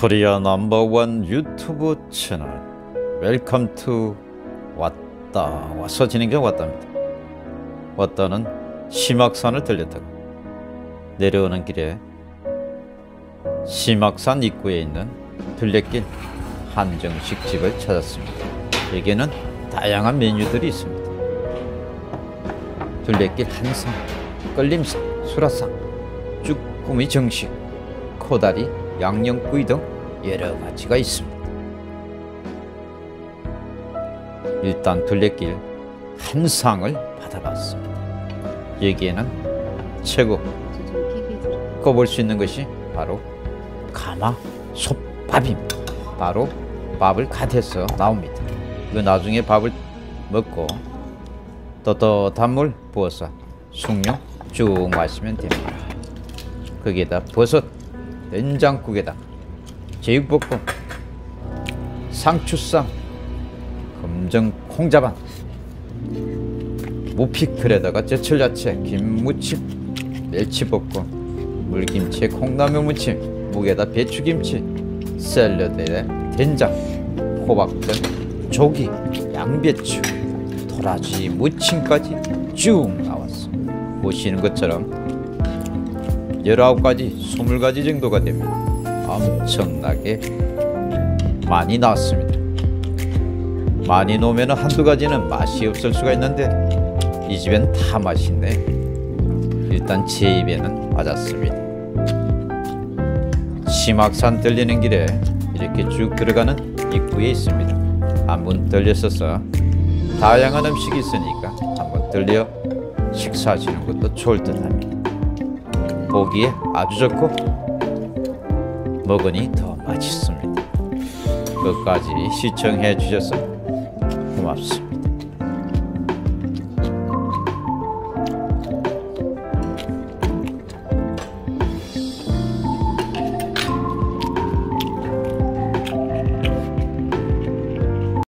코리아 넘버원 유튜브 채널 웰컴 투 왔다. 와서 지는 게 왔답니다. 왔다는 심악산을 들렸다가 내려오는 길에 심악산 입구에 있는 둘레길 한정식 집을 찾았습니다. 여기에는 다양한 메뉴들이 있습니다. 둘레길 한상, 끌림상, 수라상, 쭈꾸미 정식, 코다리, 양념구이 등 여러 가지가 있습니다. 일단 둘레길 한상을 받아봤습니다. 여기에는 최고 꼽을 수 있는 것이 바로 가마솥밥입니다. 바로 밥을 갓해서 나옵니다. 그 나중에 밥을 먹고 떳떳한 물 부어서 숭늉 쭉 마시면 됩니다. 거기에다 버섯, 된장국에다 제육볶음, 상추쌈, 검정 콩자반, 무피클에다가 제철야채, 김무침, 멸치볶음, 물김치에 콩나물 무침, 무게다 배추김치, 샐러드에 된장, 호박전, 조기, 양배추, 도라지 무침까지 쭉 나왔습니다. 보시는 것처럼 19가지, 20가지 정도가 됩니다. 엄청나게 많이 나왔습니다. 많이 놓으면 한두 가지는 맛이 없을 수가 있는데 이 집엔 다 맛있네. 일단 제 입에는 맞았습니다. 심악산 들리는 길에 이렇게 쭉 들어가는 입구에 있습니다. 한번 들렸어서 다양한 음식이 있으니까 한번 들려 식사하시는 것도 좋을 듯 합니다. 보기에 아주 좋고 먹으니 더 맛있습니다. 끝까지 시청해 주셔서 고맙습니다.